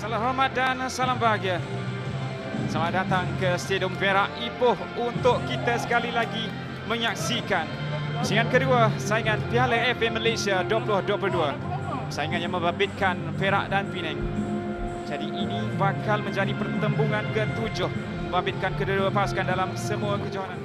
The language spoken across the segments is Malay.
Salam hormat dan salam bahagia. Selamat datang ke Stadium Perak Ipoh untuk kita sekali lagi menyaksikan persaingan kedua saingan Piala FA Malaysia 2022. Saingan yang membabitkan Perak dan Penang. Jadi ini bakal menjadi pertembungan ke-7 membabitkan kedua-dua pasukan dalam semua kejohanan.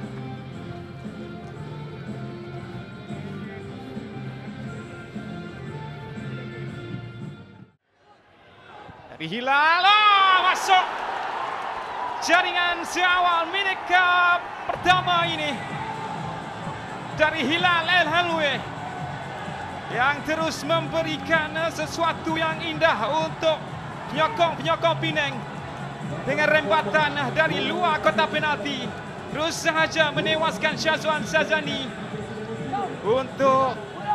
Dari Hilal, masuk jaringan seawal minit pertama ini dari Hilal El Helwi yang terus memberikan sesuatu yang indah untuk penyokong Penang dengan rembatan dari luar kotak penalti, terus sahaja menewaskan Syazwan Sazani untuk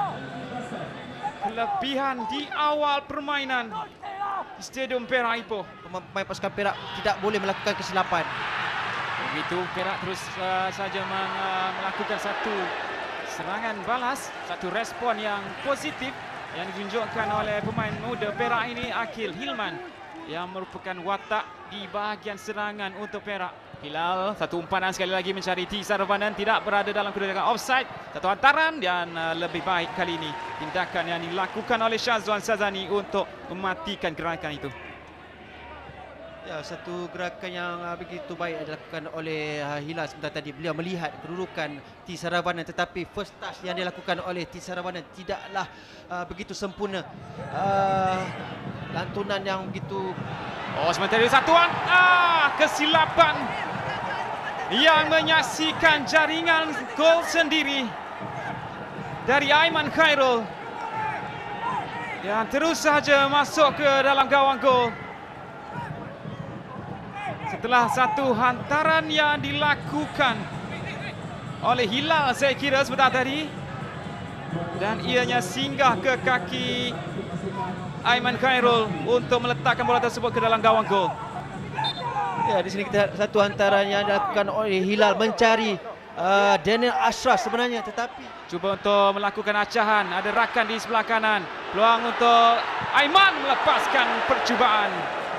kelebihan di awal permainan di Stadium Perak Ipoh. Pemain pasukan Perak tidak boleh melakukan kesilapan. Begitu Perak terus saja melakukan satu serangan balas, satu respon yang positif yang ditunjukkan oleh pemain muda Perak ini, Akil Hilman, yang merupakan watak di bahagian serangan untuk Perak. Hilal, satu umpanan sekali lagi mencari T. Saravanan, tidak berada dalam kedudukan offside. Satu hantaran dan lebih baik kali ini tindakan yang dilakukan oleh Syazwan Sazani untuk mematikan gerakan itu. Ya, satu gerakan yang begitu baik dilakukan oleh Hilal sebentar tadi. Beliau melihat kedudukan T. Saravanan, tetapi first touch yang dilakukan oleh T. Saravanan tidaklah begitu sempurna. Lantunan yang begitu... Oh, sementara satuan kesilapan yang menyaksikan jaringan gol sendiri dari Aiman Khairul yang terus saja masuk ke dalam gawang gol setelah satu hantaran yang dilakukan oleh Hilal, saya kira sebentar tadi, dan ianya singgah ke kaki Aiman Khairul untuk meletakkan bola tersebut ke dalam gawang gol. Ya, di sini kita satu hantaran yang dilakukan oleh Hilal mencari Daniel Ashraf sebenarnya, tetapi cuba untuk melakukan acahan, ada rakan di sebelah kanan. Peluang untuk Aiman melepaskan percubaan.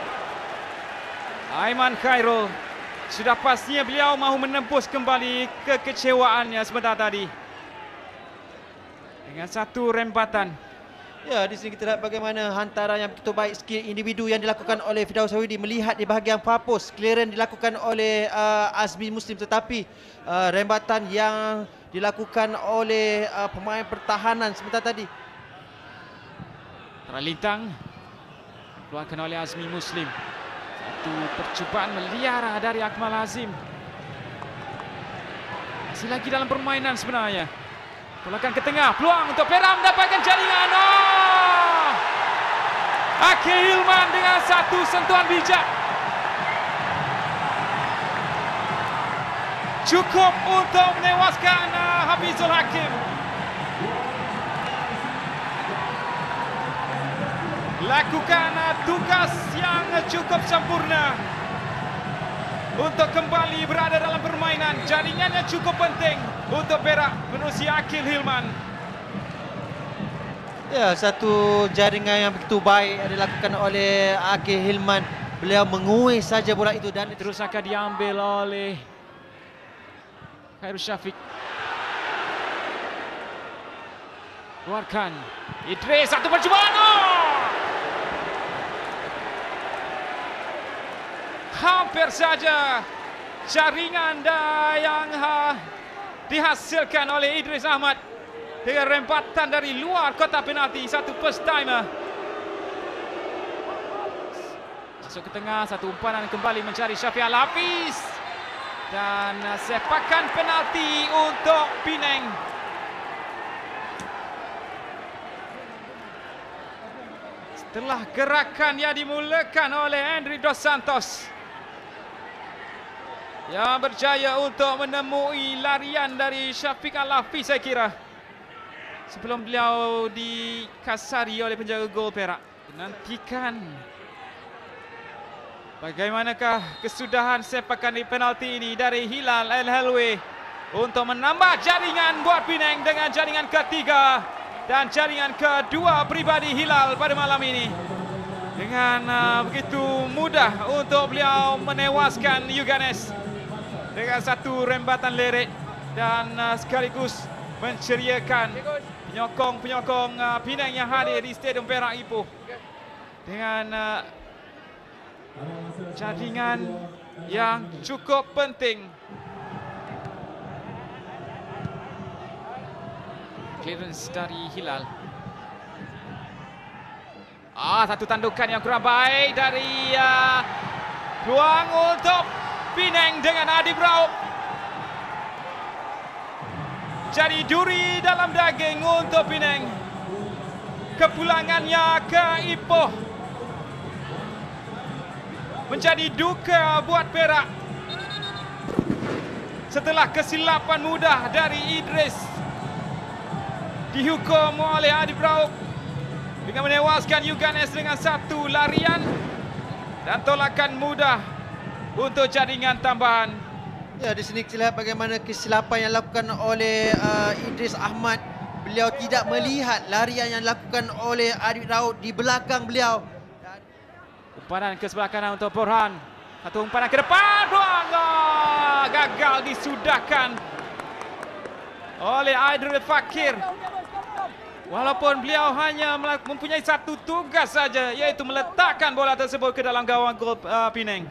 Aiman Khairul, sudah pastinya beliau mahu menembus kembali kekecewaannya sebentar tadi dengan satu rembatan. ya, di sini kita lihat bagaimana hantaran yang begitu baik, skill individu yang dilakukan oleh Firdaus Sawidi. Melihat di bahagian far post, clearance dilakukan oleh Azmi Muslim, tetapi rembatan yang dilakukan oleh pemain pertahanan sebentar tadi. Terlintang keluarkan oleh Azmi Muslim. Satu percubaan meliara dari Akmal Azim. Masih lagi dalam permainan sebenarnya. Tolakan ke tengah, peluang untuk Perak mendapatkan jaringan. Akil Hilman dengan satu sentuhan bijak. Cukup untuk menewaskan Hafizul Hakim. Lakukan tugas yang cukup sempurna untuk kembali berada dalam permainan. Jaringan yang cukup penting untuk Perak menerusi Akil Hilman. Ya, satu jaringan yang begitu baik yang dilakukan oleh Akil Hilman. Beliau menguih saja bola itu dan terus akan diambil oleh Khairul Syafiq. Keluarkan Idris, satu percubaan. Hampir saja jaringan yang dihasilkan oleh Idris Ahmad dengan rembatan dari luar kotak penalti, satu first timer. Masuk ke tengah, satu umpanan kembali mencari Syafiq Al-Hafiz. Dan sepakan penalti untuk Penang. Setelah gerakan yang dimulakan oleh Henry Dos Santos, yang berjaya untuk menemui larian dari Syafiq Al-Hafiz, saya kira, sebelum beliau dikasari oleh penjaga gol Perak. Nantikan bagaimanakah kesudahan sepakan di penalti ini dari Hilal El Helwi untuk menambah jaringan buat Penang dengan jaringan ketiga dan jaringan kedua pribadi Hilal pada malam ini. dengan begitu mudah untuk beliau menewaskan Youganes dengan satu rembatan leret dan sekaligus menceriakan penyokong-penyokong Penang yang hadir di Stadium Perak Ipoh dengan jaringan yang cukup penting. Clearance dari Hilal. Satu tandukan yang kurang baik dari peluang untuk Penang dengan Adib Raub. Jadi duri dalam daging untuk Penang. Kepulangannya ke Ipoh menjadi duka buat Perak setelah kesilapan mudah dari Idris dihukum oleh Adib Raub dengan menewaskan Youganes dengan satu larian dan tolakan mudah untuk jaringan tambahan. Ya, di sini kita lihat bagaimana kesilapan yang dilakukan oleh Idris Ahmad. Beliau tidak melihat larian yang dilakukan oleh Adib Raub di belakang beliau. Umpanan ke sebelah kanan untuk Borhan. Satu umpanan ke depan, peluang gagal disudahkan oleh Aidrul Fakir. Walaupun beliau hanya mempunyai satu tugas saja, iaitu meletakkan bola tersebut ke dalam gawang gol Penang.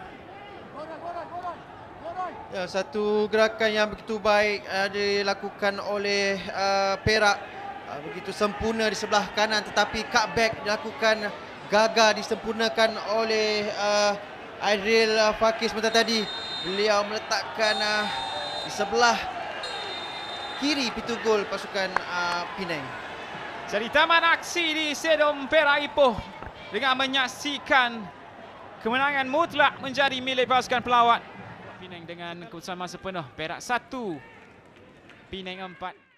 Ya, satu gerakan yang begitu baik dilakukan oleh Perak. Begitu sempurna di sebelah kanan, tetapi cutback dilakukan gagal disempurnakan oleh Aidrul Fakir sebentar tadi. Beliau meletakkan di sebelah kiri pintu gol pasukan Penang. Jadi taman aksi di Stadium Perak Ipoh dengan menyaksikan kemenangan mutlak menjadi milik pasukan pelawat Penang dengan keputusan masa penuh. Perak 1, Penang 4.